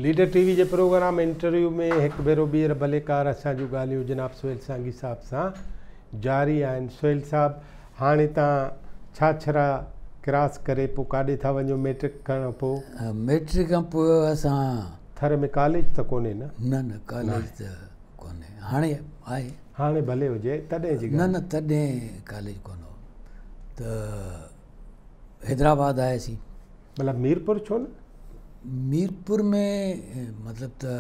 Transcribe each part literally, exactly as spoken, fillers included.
Leader TV जे programme interview में एक भेरो ॿीहर भलेकार असांजूं ॻाल्हियूं जनाब सुहेल सांगी साहब सां जारी आहिनि। सुहेल साहब, हाणे तव्हां छाछरा क्रॉस करे पोइ काॾे था वञो मैट्रिक खां पोइ? मैट्रिक खां पोइ असां थर में कॉलेज त कोन्हे न? न न कॉलेज त कोन्हे, हाणे आहे, हाणे भले हुजे, तॾहिं जी न न तॾहिं कॉलेज कोन हो त हैदराबाद आयासीं। मतिलबु मीरपुर छो न? मीरपुर में मतिलबु त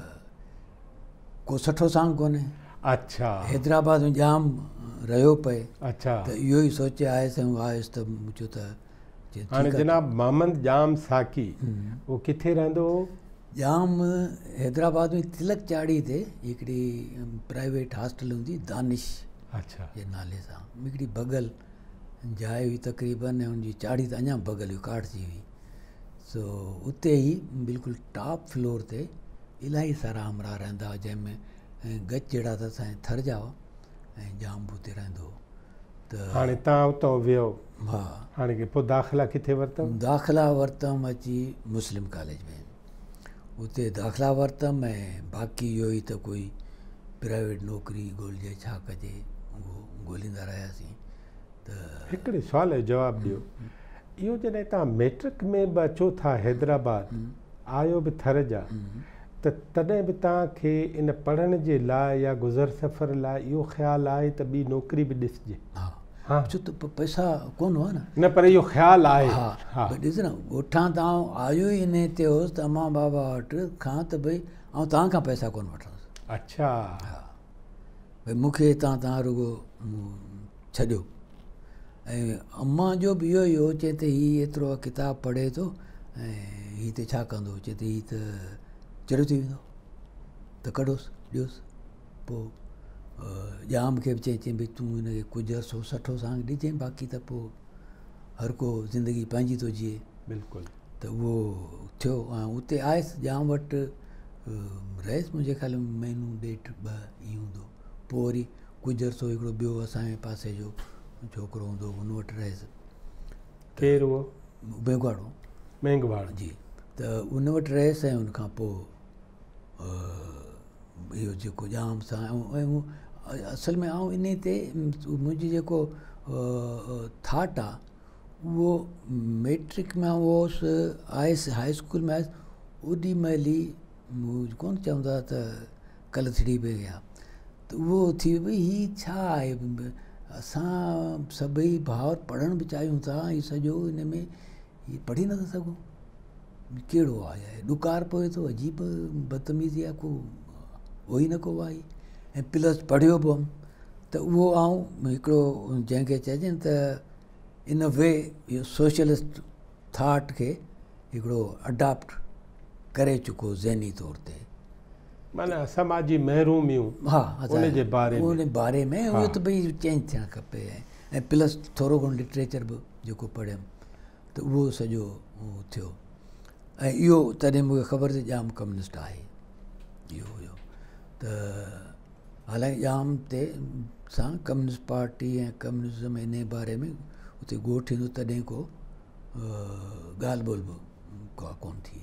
को सुठो सांग कोन्हे। अच्छा, हैदराबाद में जाम रहियो पए। अच्छा, त इहो ई सोचे आयुसि ऐं आयुसि त मुंहिंजो त हाणे जनाब मोहम्मद जाम साकी उहो किथे रहंदो हो? जाम हैदराबाद में तिलक चाड़ी ते हिकिड़ी प्राइवेट हॉस्टल हूंदी दानिश अच्छा जे नाले सां, हिकिड़ी बगल जाइ हुई तक़रीबन, ऐं हुनजी चाड़ी त अञा बगल हुई, काटजी हुई। सो उते ई बिल्कुलु टॉप फ्लोर ते इलाही सारा हमरा रहंदा हुआ, जंहिंमें गच जहिड़ा त असांजे थर जा हुआ ऐं जाम बि उते रहंदो हो। त हाणे तव्हां उतां वियो? हा। हाणे की पोइ दाख़िला किथे वरितव? दाख़िला वरितमि अची मुस्लिम कॉलेज में, उते दाख़िला वरितमि ऐं बाक़ी इहो ई त कोई प्राइवेट नौकिरी ॻोल्हिजे, छा कजे, उहो ॻोल्हींदा रहियासीं। त हिकिड़े सुवाल जो जवाबु ॾियो, इहो जॾहिं तव्हां मैट्रिक में बि अचो था हैदराबाद, आयो बि थर जा, त तॾहिं बि तव्हांखे इन पढ़ण जे लाइ या गुज़र सफ़र लाइ इहो ख़्यालु आहे त ॿी नौकिरी बि ॾिसजे? हा हा, छो त पैसा कोन हुआ न। न पर इहो ख़्यालु आहे? हा हा, ॾिस न, ॻोठां तां आयो ई इन ते हुउसि त अम्मा बाबा वटि खां त भई ऐं तव्हांखां पैसा कोन वठंदुसि। अच्छा, हा, भई मूंखे हितां तव्हां रुगो छॾियो। ऐं अम्मा जो बि इहो ई हो, चए त हीउ एतिरो किताबु पढ़े थो ऐं हीउ त छा कंदो, चए त हीउ त चिड़ो थी वेंदो, त कढोसि ॾियोसि। पोइ जाम खे बि चई चई भई तूं हिनखे कुझु अरसो सठो सांग ॾिजांइ, बाक़ी त पोइ हर को ज़िंदगी पंहिंजी थो जीए। बिल्कुलु। त उहो थियो ऐं उते आयुसि, जाम वटि रहियुसि, मुंहिंजे ख़्याल में महीनो ॾेढ ॿ ईअं हूंदो। पोइ वरी कुझु अरसो हिकिड़ो ॿियो असांजे पासे जो छोकिरो हूंदो, हुन वटि रहियुसि। केरु उहो? मेघवाड़ो। मेघवाड़ जी। त उन वटि रहियुसि ऐं उनखां पोइ इहो जेको जाम सां ऐं असल में आउं इन ते मुंहिंजी जेको थाट आहे उहो मैट्रिक में हुउसि, आयुसि हाई स्कूल में आयुसि, ओॾी महिल ई कोन चवंदा त कलथड़ी पई विया, त उहो थी भई हीउ छा आहे, असां सभई भाउर पढ़णु बि चाहियूं था, हीउ सॼो हिन में हीउ पढ़ी नथा सघूं, कहिड़ो आहे, ॾुकार पए थो, अजीब बदतमीज़ी आहे, को हो ई न को आहे। ऐं प्लस पढ़ियो बि हुअमि त उहो आउं हिकिड़ो जंहिंखे चइजे त इन वे इहो सोशलिस्ट थाट खे हिकिड़ो अडॉप्ट करे चुको ज़हनी तौर ते, माना समाजी महरूमियूं। हा, उन जे बारे में उन बारे में उहो त भई चेंज थियणु खपे। ऐं प्लस थोरो घणो लिटरेचर बि जेको पढ़ियमि त उहो सॼो थियो। ऐं इहो तॾहिं मूंखे ख़बर थी जाम कम्युनिस्ट आहे, इहो हुयो। त हालांकि जाम ते सां कम्युनिस्ट पार्टी ऐं कम्युनिज़म इन बारे में उते ॻोठ ईंदो तॾहिं को ॻाल्हि ॿोल्हि बि का कोन थी।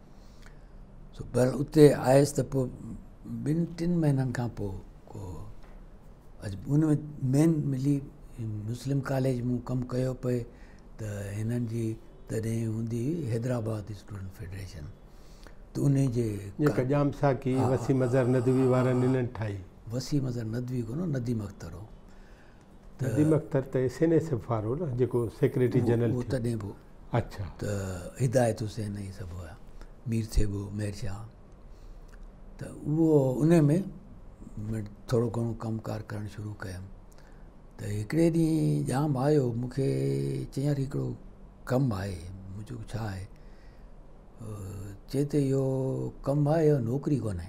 सो पर उते आयुसि त पोइ ॿिनि टिनि महीननि खां पोइ को अॼु उन में मेन मिली मुस्लिम कॉलेज मूं कमु कयो पए त हिननि जी तॾहिं हूंदी हुई हैदराबाद स्टूडेंट फेडरेशन, त उन जे जेका जाम साकी वसीम अज़हर नदवी वारनि इन्हनि ठाही। वसीम अज़हर नदवी कोन, नदीम अख्तर हो। नदीम अख्तर त एस एन एस एफ वारो न, जेको सेक्रेटरी जनरल उहो तॾहिं बि। अच्छा। त हिदायत हुसैन इहे सभु हुया, मीर थेबो, मेहर शाह, त उहो उन में थोरो घणो कमुकार करणु शुरू कयुमि। त हिकिड़े ॾींहुं जाम आयो, मूंखे चई यार हिकिड़ो कमु आहे। मुंहिंजो छा आहे, चए त इहो कमु आहे, इहो नौकिरी कोन्हे।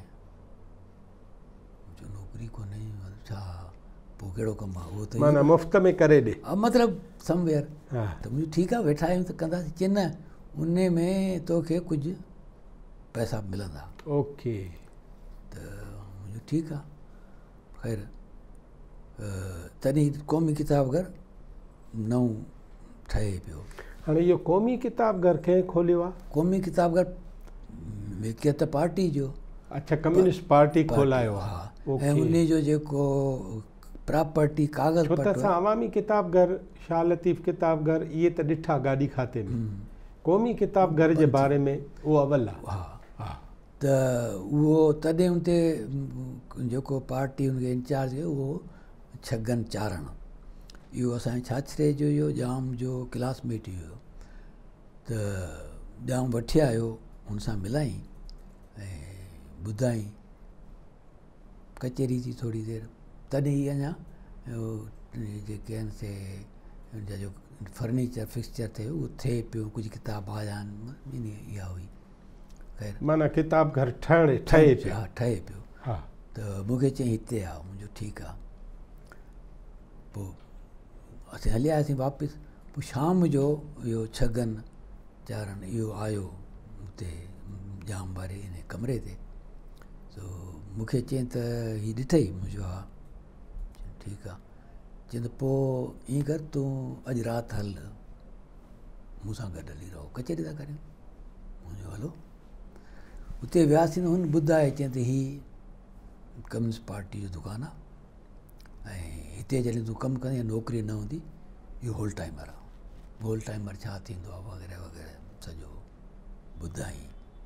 मुंहिंजो नौकिरी कोन्हे, छा पोइ कहिड़ो कमु आहे? उहो त माना मुफ़्त में करे ॾे, मतिलबु समवेयर। हा। त मुंहिंजो ठीकु आहे, वेठा आहियूं त कंदासीं। चए न, उन में तोखे कुझु पैसा मिलंदा। ओके। त मुंहिंजो ठीकु आहे, ख़ैर तॾहिं क़ौमी किताब घर नओं ठहे पियो। हाणे इहो क़ौमी किताब घर कंहिं खोलियो आहे? क़ौमी किताब घर मिल्कियत पार्टी जो। अच्छा, कम्युनिस्ट पार्टी खोलायो। हा, ऐं उन जो जेको प्रॉपर्टी कागज़ छो त असां अवामी किताब घर, शाह लतीफ़ किताब घर इहे त ॾिठा गाॾी खाते में, क़ौमी किताब घर जे बारे में उहो अवल आहे। हा हा, त उहो तॾहिं उते जेको पार्टी हुनखे इंचार्ज हुयो उहो छगन चारण, इहो असांजे छाछरे जो इहो जाम जो क्लासमेट हुयो। त जाम वठी आयो, हुन सां मिलाई ऐं ॿुधाई, कचहरी थी थोरी देरि, तॾहिं ई अञा जेके आहिनि से हुनजा जो फर्नीचर फिक्सचर थियो उहो थिए पियो, कुझु किताब आया आहिनि, इन इहा हुई। ख़ैर माना किताब घर ठहण ठहे पियो। हा, ठहे पियो। हा, त मूंखे चई हिते आहे, मुंहिंजो ठीकु आहे। पोइ असीं हलियासीं वापसि। पोइ शाम जो इहो छगन चारण इहो आयो हुते जाम वारे इन कमरे ते, सो मूंखे चई त हीअ ॾिठई, मुंहिंजो हा, ठीकु आहे। चई त पोइ ईअं कर, तूं अॼु राति हल मूंसां गॾु हली रहो, कचहरी था करियूं। मुंहिंजो हलो। हुते वियासीं त हुन ॿुधाए, चई त हीअ कम्युनिस्ट पार्टी जो दुकानु आहे ऐं हिते जॾहिं तूं कमु कंदे नौकिरी न हूंदी, इहो होल टाइमर आहे। होल टाइमर छा थींदो आहे वग़ैरह वग़ैरह सॼो ॿुधाई।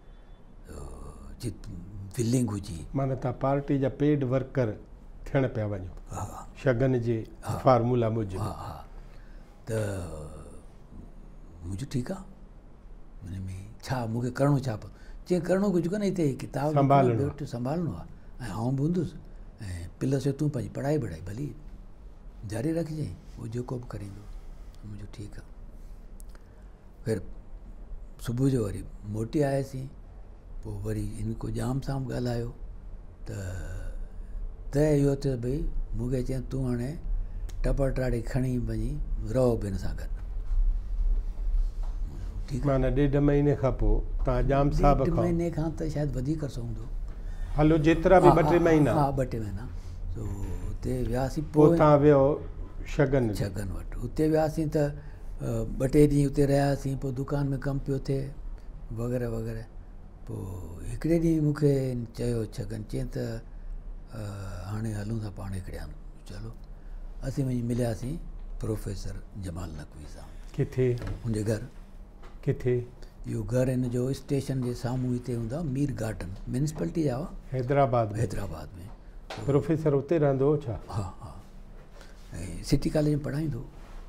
बिलिंग हुजी, माना तव्हां पार्टी जा पेड वर्कर थियण पिया वञो। हा, शगन जे फार्मूला मूजिबि। हा हा, त मुंहिंजो ठीकु आहे, हुन में छा मूंखे करिणो छा पियो। चई करिणो कुझु कोन्हे, हिते किताब संभालणो संभालणो आहे ऐं आउं बि हूंदुसि, ऐं प्लस तूं पंहिंजी पढ़ाई वढ़ाई भली जारी रखिजांइ, उहो जेको बि करींदो। मुंहिंजो ठीकु आहे। ख़ैर सुबुह जो वरी मोटी आयासीं। पोइ वरी हिन को जाम साम ॻाल्हायो त तय इहो थियो भई मूंखे चई तूं हाणे टपर टाड़ी खणी वञी रहो बि हिन सां गॾु। माना ॾेढ महीने खां पोइ तव्हां जाम साहब खां महीने खां त शायदि वधीक अर्सो हूंदो, हलो जेतिरा बि ॿ टे महीना। हा, ॿ टे महीना। सो हुते वियासीं। पोइ तव्हां वियो शगन छगन वटि। हुते वियासीं त ॿ टे ॾींहं हुते रहियासीं। पोइ दुकान में कमु पियो थिए वग़ैरह वग़ैरह। पोइ हिकिड़े ॾींहुं मूंखे चयो छगन, चई त हाणे हलूं था पाण हिकिड़े हंधि। चलो असीं वञी मिलियासीं प्रोफेसर जमाल नकवी सां। किथे? मुंहिंजे घर। किथे? इहो घर हिन जो स्टेशन जे साम्हूं हिते हूंदा, मीर गार्डन, म्यूनिसिपैलिटी जा हुआ, हैदराबाद में। हैदराबाद में। प्रोफेसर उते रहंदो हो छा? हा हा, ऐं सिटी कॉलेज में पढ़ाईंदो।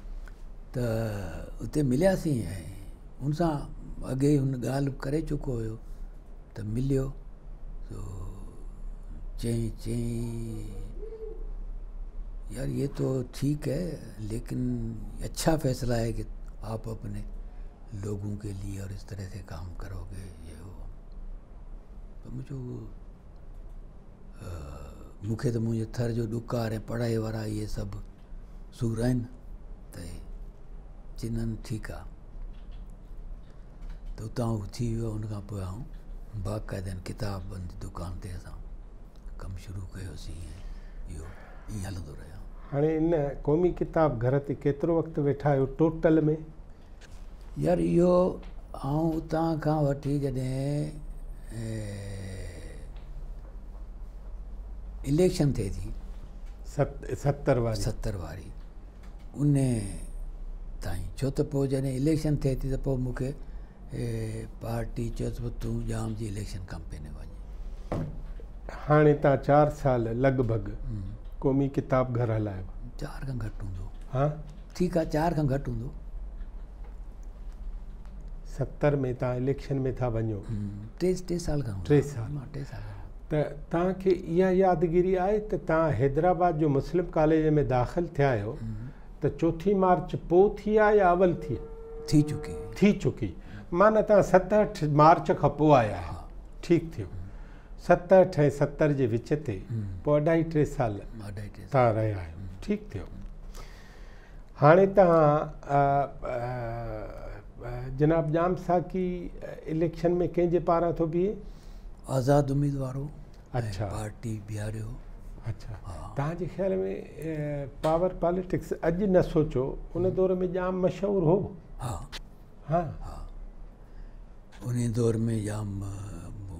त उते मिलियासीं ऐं हुन सां अॻे हुन ॻाल्हि करे चुको हुयो त मिलियो। तो चई चई यार ये तो ठीक है, लेकिन अच्छा फैसला है कि आप अपने लोगों के लिए और इस तरह से काम करोगे, ये हो। तो मुझे मूंखे त मुंहिंजे थर जो ॾुकार ऐं पढ़ाई वारा इहे सभु सूर आहिनि, त चिन्हनि ठीकु आहे। त उतां थी वियो। हुनखां पोइ आऊं बाक़ाइदनि किताबनि जी दुकान ते असां कमु शुरू कयोसीं। इहो ईअं हलंदो रहियो। हाणे इन क़ौमी किताब घर ते केतिरो वक़्तु वेठा आहियो टोटल में? यार इहो आऊं उतां खां वठी जॾहिं इलेक्शन थिए थी सत सतरि वारी सतरि वारी उन ताईं, छो त पोइ जॾहिं इलेक्शन थिए थी त पोइ मूंखे पार्टी चयो त तूं जाम जी इलेक्शन कैंपेन वञे। हाणे तव्हां चारि साल लॻभॻि क़ौमी किताब घर हलायो। चारि खां घटि हूंदो। हा ठीकु आहे, चारि खां घटि हूंदो। सतरि में तव्हां इलेक्शन में था वञो। टे टे साल खां टे साल टे साल त तव्हांखे इहा यादगिरी आहे त तव्हां हैदराबाद जो मुस्लिम कॉलेज में दाख़िल थिया आहियो त चोथी मार्च पोइ थी आहे या अवल थी थी चुकी थी चुकी माना तव्हां सतहठि मार्च खां पोइ आया आहियो। ठीकु थियो। सतहठि ऐं सतरि जे विच ते पोइ अढाई टे साल तव्हां रहिया आहियो। ठीकु थियो। हाणे तव्हां जनाब जाम साकी इलेक्शन में कंहिंजे पारां थो बीहे? आज़ाद उम्मीदवार हो। अच्छा, पार्टी बीहारियो। अच्छा, तव्हांजे ख़्याल में पावर पॉलिटिक्स अॼु न सोचो, उन दौर में जाम मशहूरु हो। हा हा हा, उन दौर में जाम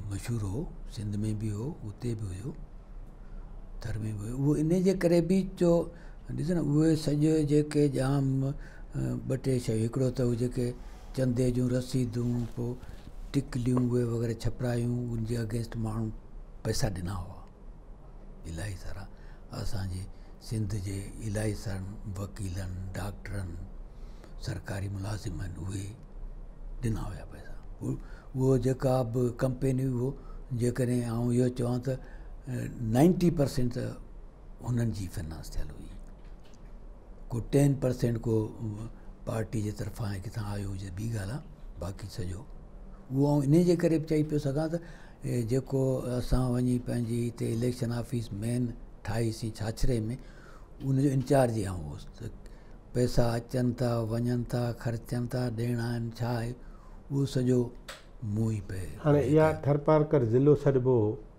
मशहूरु हो, सिंध में बि हो, उते बि हुयो, थर में बि हुयो। उहो इन जे करे बि जो ॾिस न उहे सॼे जेके जाम ॿ टे शयूं, हिकिड़ो त उहे जेके चंदे जूं रसीदूं, पोइ टिकलियूं उहे वग़ैरह छपरायूं, उनजे अगेंस्ट माण्हू पैसा ॾिना हुआ इलाही सारा। असांजे सिंध जे इलाही सारनि वकीलनि, डॉक्टरनि, सरकारी मुलाज़िम आहिनि, उहे ॾिना हुया पैसा। उहो जेका बि कंपनी हुओ, जेकॾहिं आउं इहो चवां त नाइंटी परसेंट त हुननि जी फाइनेंस थियल हुई, को टेन परसेंट को पार्टी जे तरफ़ां ऐं किथां आयो हुजे ॿी ॻाल्हि आहे, बाक़ी सॼो उहो आउं इन जे करे बि चई पियो सघां त जेको असां वञी पंहिंजी हिते इलेक्शन ऑफिस मेन ठाहीसीं छाछरे में, उनजो इंचार्ज ई आउं हुउसि। त पैसा अचनि था, वञनि था, ख़र्चनि था, ॾियणा आहिनि, छा आहे, उहो सॼो मूं ई पिए। हाणे इहा थरपारकर ज़िलो सॾिबो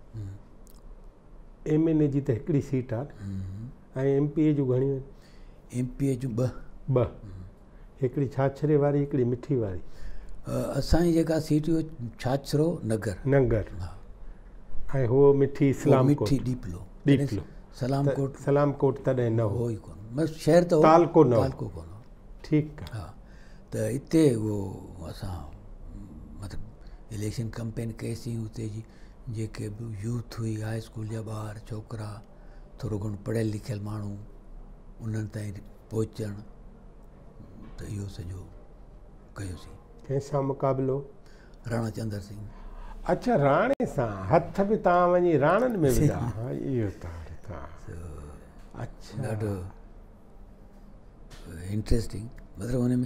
एम एन ए जी त हिकिड़ी सीट आहे ऐं एम पी ए जूं घणियूं आहिनि? एम पी ए जूं ॿ ॿ, हिकिड़ी छाछरे वारी, हिकिड़ी मिठी वारी। असांजी जेका सीट हुई छाछरो नगर नगर, ऐं हो मिठी इस्लाम मिठी डीपलो डीपलो सलामकोट सलामकोट तॾहिं न हो ई कोन, बसि शहर त तालको न तालको कोन हो। ठीकु आहे। हा, त हिते उहो असां मतिलबु इलेक्शन कैंपेन कईसीं। हुते जी जेके बि यूथ हुई, हाई स्कूल जा ॿार छोकिरा, थोरो घणो पढ़ियल लिखियल माण्हू, उन्हनि ताईं पहुचणु, त इहो सॼो कयोसीं। कंहिंसां मुक़ाबिलो? राणा चंदर सिंह। अच्छा, राणे सां हथ बि तव्हां वञी राणनि में विधा? इहो त अच्छा, ॾाढो इंट्रस्टिंग, मतिलबु हुन में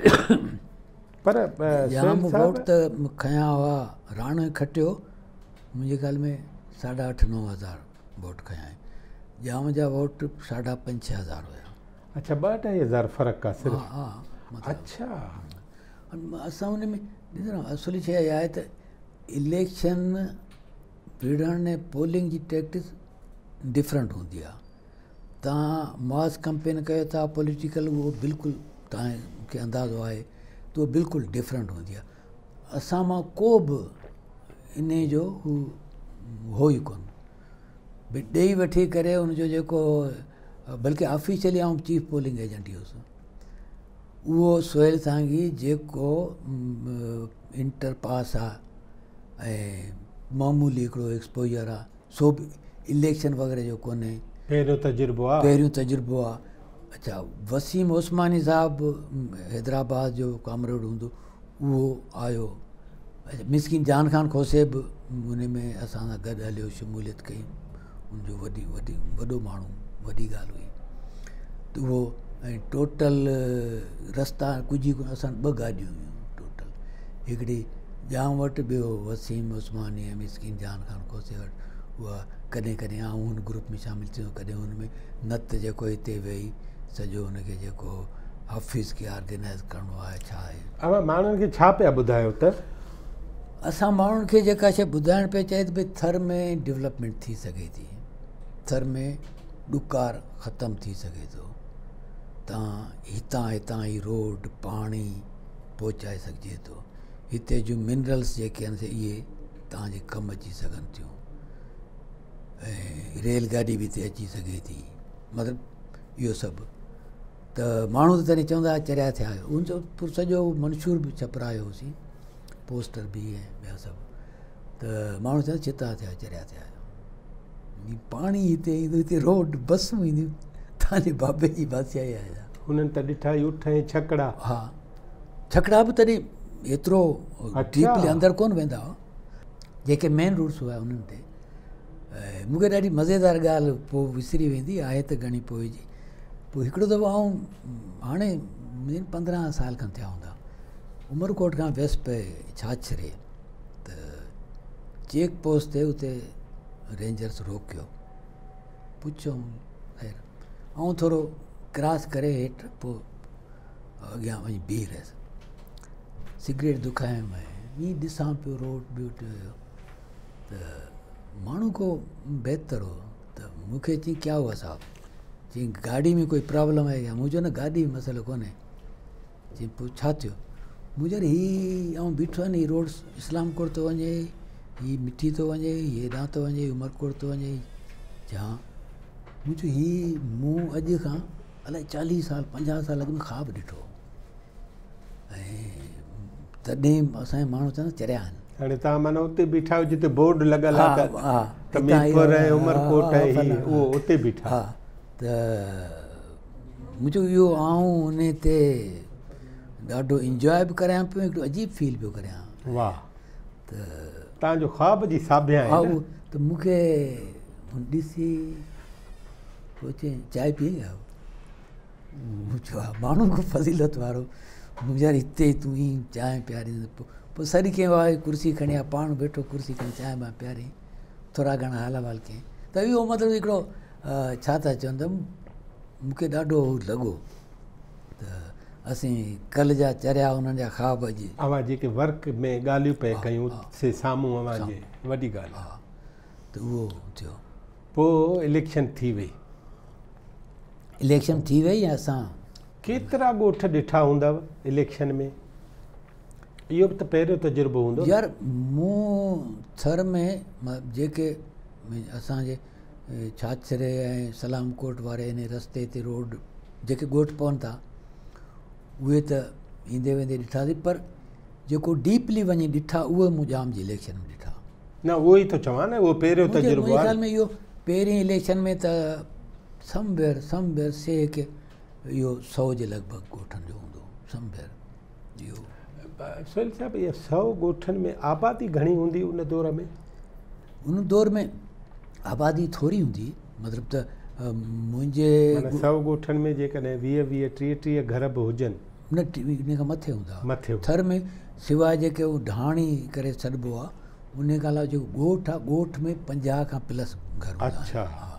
पर जाम वोट त खयां हुआ। राणे खटियो मुंहिंजे ख़्याल में साढा अठ नव हज़ार वोट खयां आहिनि, जाम जा वोट साढा पंज छह हज़ार हुया। अच्छा, ॿ अढाई हज़ार फ़र्क़ु आहे सिर्फ़ु? हा हा। अच्छा, असां हुन में ॾिसो न, असुली शइ इहा आहे त इलेक्शन विढ़ण ऐं पोलिंग जी टैक्टिस डिफरेंट हूंदी आहे। तव्हां मास कैंपेन कयो था पॉलिटिकल, उहो बिल्कुलु तव्हांखे अंदाज़ो आहे त उहो बिल्कुलु डिफरेंट हूंदी आहे। असां मां को बि इन जो हू हो ई कोन, भई ॾेई वठी करे हुनजो जेको, बल्कि ऑफिशियली आउं चीफ पोलिंग एजेंट ई हुउसि। उहो सोहेल सांगी जेको इंटर पास आहे ऐं मामूली हिकिड़ो एक्सपोजर आहे, सो बि इलेक्शन वग़ैरह जो कोन्हे, पहिरियों तजुर्बो आहे। पहिरियों तजुर्बो आहे। अच्छा, वसीम उस्मानी साहिबु हैदराबाद जो कामरेड हूंदो, उहो आयो। अच्छा, मिसकिन जान ख़ान खोसे बि हुन में असां सां गॾु हलियो, शमूलियत कई, उनजो वॾी वॾी वॾो माण्हू, वॾी ॻाल्हि हुई। त उहो ऐं टोटल रस्ता कुझु कोन, असां ॿ गाॾियूं हुयूं टोटल, हिकिड़ी ॼाम वटि, ॿियो वसीम उस्मानी ऐं मिसकिन जान ख़ान खोसे वटि। उहा कॾहिं कॾहिं आउं हुन ग्रुप में शामिलु थियो, कॾहिं हुन में न त जेको हिते वेही सॼो हुनखे जेको ऑफिस खे ऑर्गेनाइज़ करिणो आहे, छा आहे। अवां माण्हुनि खे छा पिया ॿुधायो त? असां माण्हुनि खे जेका शइ ॿुधाइण पिया चए त भई थर में डेवलपमेंट थी सघे थी, थर में ॾुकार ख़तमु थी सघे थो, तव्हां हितां हितां ई रोड पाणी पहुचाए सघिजे थो, हिते जूं मिनरल्स जेके आहिनि इहे तव्हांजे कमु अची सघनि थियूं, ऐं रेलगाॾी बि हिते अची सघे थी, मतिलबु इहो सभु। त माण्हू त तॾहिं चवंदा चरिया थिया, उनजो सॼो मंशूर बि छपरायोसीं, पोस्टर बि ऐं ॿिया सभु। त माण्हू चवंदा चिता थिया, चरिया थिया, पाणी हिते ईंदो, हिते रोड बसूं ईंदियूं, तव्हांजे बाबे जी बादशाह ई आहे। हुननि त ॾिठा यूठ ऐं छकड़ा। हा, छकड़ा बि तॾहिं एतिरो डीपली अंदरि कोन वेंदा हुआ, जेके मेन रूट्स हुआ उन्हनि ते। ऐं मूंखे ॾाढी मज़ेदार ॻाल्हि पोइ विसरी वेंदी आहे त घणी पोइ जी। पोइ हिकिड़ो दफ़ो आउं हाणे मुंहिंजे पंद्रहं साल खनि थिया हूंदा, उमरकोट खां वेस्ट पे छाछरे, त चेक पोस्ट ते उते रेंजर्स रोकियो, पुछो ख़ैर, ऐं थोरो क्रॉस करे हेठि, पोइ अॻियां वञी बीह रहियसि, सिगरेट दुखायमि, ईअं ॾिसां पियो रोड ॿियो टियो, त माण्हू को बहितर हो, त मूंखे चई क्या हुआ साहब, चई गाॾी में कोई प्रॉब्लम आहे या? मूं चयो न गाॾी में मसइलो कोन्हे। चई पोइ छा थियो? मूं चयो हीअ ऐं बीठो आहे न, हीअ रोड इस्लामकोट थो वञे हीउ मिठी थो वञे, हीउ हेॾां थो वञे, हीउ उमरकोट थो वञे, जां मूं चयो हीउ मूं अॼु खां अलाए चालीह साल पंजाह साल अॻु में ख़्वाबु ॾिठो ऐं तॾहिं असांजे माण्हू चवंदा चरिया आहिनि। हाणे तव्हां माना उते बीठा आहियो जिते बोर्ड लॻल हा आहे हा त मीरपुर ऐं उमरकोट ऐं हीउ उहो उते बीठा। हा त मूं चयो इहो आऊं उन ते ॾाढो इंजॉय बि करियां पियो, हिकिड़ो अजीब फील पियो करियां। वाह, त तव्हांजो ख़्वाब जी साबिया हा आहे। उहो त मूंखे ॾिसी पोइ चई चांहि पी आयो? मूं चयो हा, माण्हू खां फज़ीलत वारो मूं यार हिते तूं ई चांहि पियारींदे। पोइ पोइ सॾु कयूं आहे कुर्सी खणी आहे, पाण वेठो कुर्सी खणी चांहि मां पियारी, थोरा घणा हाल अहिवाल कयईं। त इहो मतिलबु हिकिड़ो छा था चवनि त मूंखे ॾाढो लॻो त असीं कल्ह जा चरिया उन्हनि जा ख़्वाब अॼु अवां जेके वर्क में ॻाल्हियूं पिया कयूं से साम्हूं अवां जे वॾी ॻाल्हि आहे। हा त उहो थियो। पोइ इलेक्शन थी वई। इलेक्शन थी वई ऐं असां केतिरा ॻोठ ॾिठा हूंदव इलेक्शन में? इहो बि त पहिरियों तजुर्बो हूंदो यार मूं थर में जेके असांजे छाछरे ऐं सलामकोट वारे इन रस्ते ते रोड जेके ॻोठ पवनि था उहे त ईंदे वेंदे ॾिठासीं, पर जेको डीपली वञी ॾिठा उहे मूं जाम जी इलेक्शन में ॾिठा। न उहो ई थो चवां न, उहो पहिरियों तजुर्बो मुंहिंजे आहे। ख़्याल में इहो पहिरीं इलेक्शन में त समवेयर समवेयर से के इहो सौ जे लॻभॻि ॻोठनि जो हूंदो समवेयर इहो। सुहेल साहिबु इहा सौ ॻोठनि में आबादी घणी हूंदी उन दौर में? उन दौर में आबादी थोरी हूंदी, मतिलबु त मुंहिंजे सौ ॻोठनि में जेकॾहिं वीह वीह टीह टीह घर बि हुजनि न इन खां मथे हूंदा मथे थर में, सवाइ जेके उहो ढाणी करे छॾिबो आहे उन खां अलावा जेको ॻोठ आहे ॻोठ में पंजाह खां प्लस घर हूंदा आहिनि। अच्छा। हा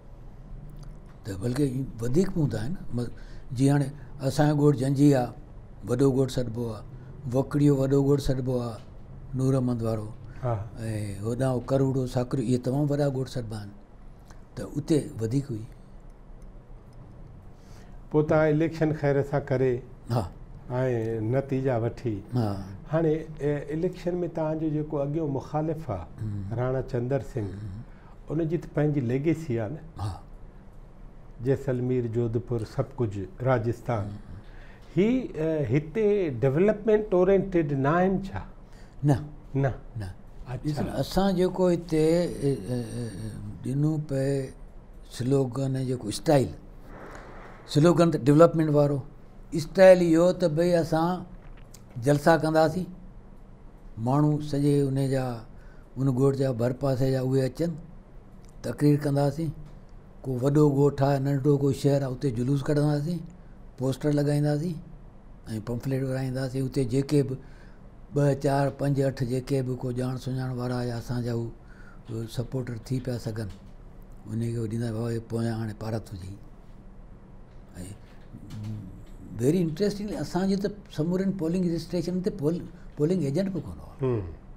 त बल्कि वधीक बि हूंदा आहिनि। जीअं हाणे असांजो ॻोठ जंजी आहे, वॾो ॻोठ सॾिबो आहे, वकड़ियो वॾो ॻोठ सॾिबो आहे नूरमंद वारो, ऐं होॾां करूड़ो साकरियो, इहे तमामु वॾा ॻोठ सॾिबा आहिनि, त उते वधीक हुई। पोइ तव्हां इलेक्शन ख़ैर सां करे हा ऐं नतीजा वठी। हा हाणे इलेक्शन में तव्हांजो जेको अॻियों मुखालिफ़ आहे राणा चंदर सिंह, उनजी त पंहिंजी लेगेसी आहे न। हा जैसलमेर जोधपुर सभु कुझु राजस्थान, ही हिते डेवलपमेंट ओरिएंटेड न आहिनि छा? न न न असां जेको हिते ॾिनो पए स्लोगन जेको स्टाइल स्लोगन त डेवलपमेंट वारो स्टाइल इहो त भई असां जलसा कंदासीं, माण्हू सॼे उन जा उन ॻोठ जा भर पासे जा उहे अचनि, तकरीर कंदासीं, को वॾो ॻोठ आहे नंढड़ो को शहर आहे उते जुलूस कढंदासीं, पोस्टर लॻाईंदासीं ऐं पंफलेट विराईंदासीं। उते जेके बि ॿ चारि पंज अठ जेके बि को ॼाण सुञाण वारा या असांजा हू सपोर्टर थी पिया सघनि उनखे ॾींदा बाबा पोयां हाणे पारत हुजे। ऐं वेरी इंट्रस्टिंग असांजे त समूरनि पोलिंग स्टेशन ते पोल पोलिंग एजेंट बि कोन हुआ।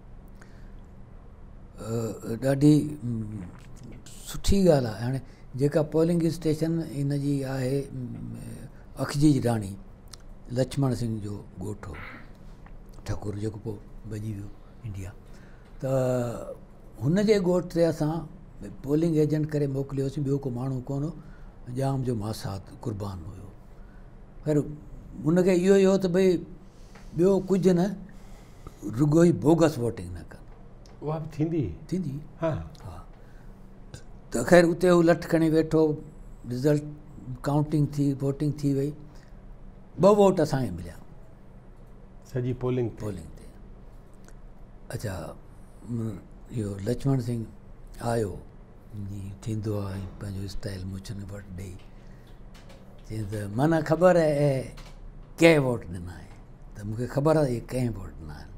ॾाढी सुठी ॻाल्हि आहे। हाणे जेका पोलिंग स्टेशन इन जी आहे अखजी ढाणी लक्ष्मण सिंह जो ॻोठ हो ठाकुर जेको पोइ भॼी वियो इंडिया, त हुनजे ॻोठ ते असां पोलिंग एजेंट करे मोकिलियोसीं, ॿियो को माण्हू कोन हो, जाम जो मासात कुर्बान हुयो। ख़ैर हुनखे इहो ई हो त भई ॿियो कुझु न, रुगो ई बोगस वोटिंग न कनि। उहा बि थींदी थींदी हा हा त ख़ैर उते हू लठ खणी वेठो, रिज़ल्ट काउंटिंग थी, वोटिंग थी वई, ॿ वोट असांखे मिलिया सॼी पोलिंग पोलिंग ते। अच्छा इहो लक्ष्मण सिंह आयो, जीअं थींदो आहे पंहिंजो स्टाइल मुछनि वटि ॾेई, चई त माना ख़बर आहे कंहिं वोट ॾिना आहे, त मूंखे ख़बर आहे इहे कंहिं वोट ॾिना आहिनि।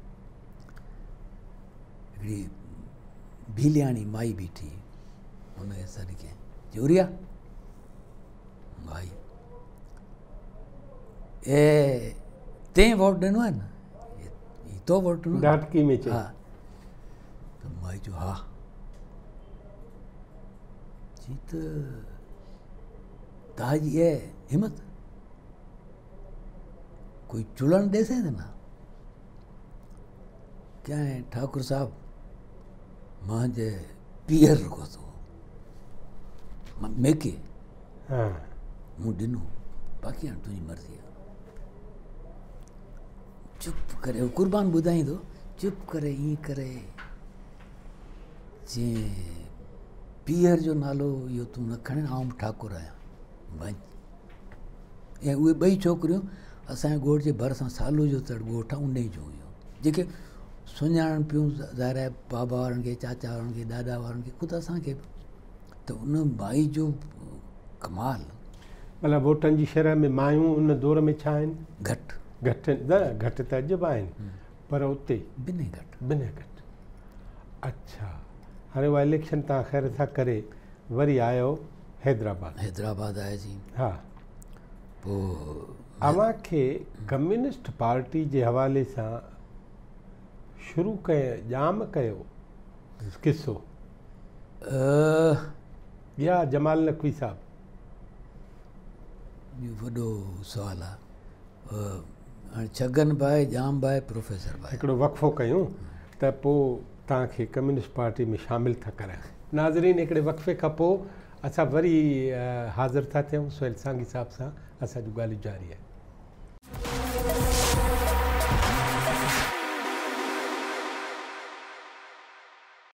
हिकिड़ी भीलियाणी माई बीठी, हुनखे सॾु कयईं, चूरिया भाई ए ते वोट ॾिनो आहे न, तो वोट ॾिनो डाटकी में चई। हा त माई चयो हा, चई त तव्हांजी इहा हिमत कोई चुड़णु ॾेसे त न। क्या है ठाकुर साहब, मुंहिंजे पीअर रुॻो थो मां मेके हा मूं ॾिनो बाक़ी हाणे तुंहिंजी मर्ज़ी आहे चुप करे क़ुर्बान ॿुधाईंदो चुप करे ईअं करे जीअं पीअर जो नालो इहो तूं न खणे आउं ठाकुर आहियां भई ऐं उहे ॿई छोकिरियूं असांजे ॻोठ जे भरिसां सालू जो त ॻोठ आहे उन ई जो हुयो जेके सुञाणनि पियूं ज़ाहिर आहे बाबा वारनि खे चाचा वारनि खे ॾाॾा वारनि खे ख़ुदि असांखे त उन माई जो कमाल मतिलबु वोटनि जी शरह में मायूं उन दौर में छा आहिनि घटि घटि न घटि त अॼु बि आहिनि पर उते ॿिन्ही घटि ॿिन्ही घटि अच्छा हाणे उहा इलेक्शन तव्हां ख़ैर था करे वरी आयो हैदराबाद हैदराबाद आयासीं हा पोइ अव्हांखे कम्युनिस्ट पार्टी जे हवाले सां शुरू कयो ॼाम कयो किसो या जमाल नक़वी साहब इहो वॾो सुवालु आहे हाणे छगन भाई जाम भाई प्रोफेसर भाई हिकिड़ो वक़फ़ो कयूं त पोइ तव्हांखे कम्युनिस्ट पार्टी में शामिलु था करायूं नाज़रीन हिकिड़े वक़फ़े खां पोइ असां वरी हाज़िर था थियूं सुहेल सांगी साहब सां असांजूं ॻाल्हियूं जारी आहे।